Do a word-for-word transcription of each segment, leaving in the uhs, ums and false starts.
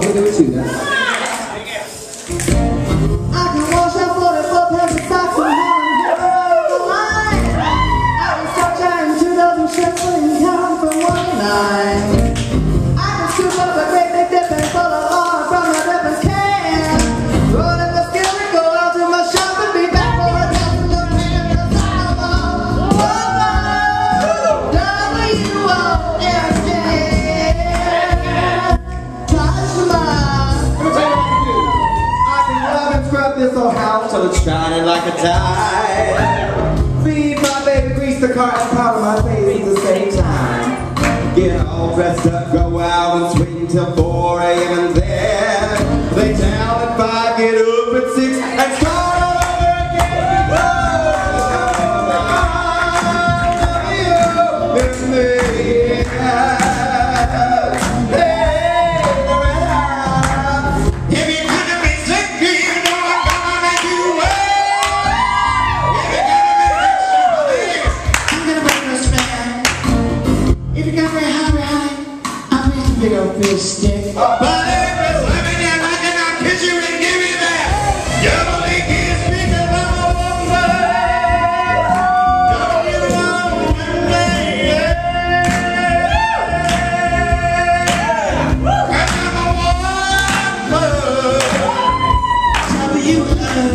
hope they do it too. That's I can wash out forty-four pairs of socks and have them the line. I can start trying two dozen shirts and count from one to nine. I can scoop up a great big dip and full of oil from the dripping can. Roll in the skillet and go out to my shop and be back for a dozen of pants and socks. W O S K. Tajma. scrub this old house till it's shining like a die. Feed my baby Christa and powder my face at the same time. Get all dressed up, go out and swing till four A M and then lay down at five, get up at six and start all over again. Oh, it's me. Big old fish stick. But every swimming you like and I'll kiss you and give me that. You only kiss me cause I'm a woman. Don't you want me, cause I'm a woman. Tell me you love.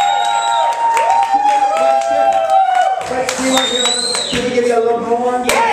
Can we give you a little more? Yeah.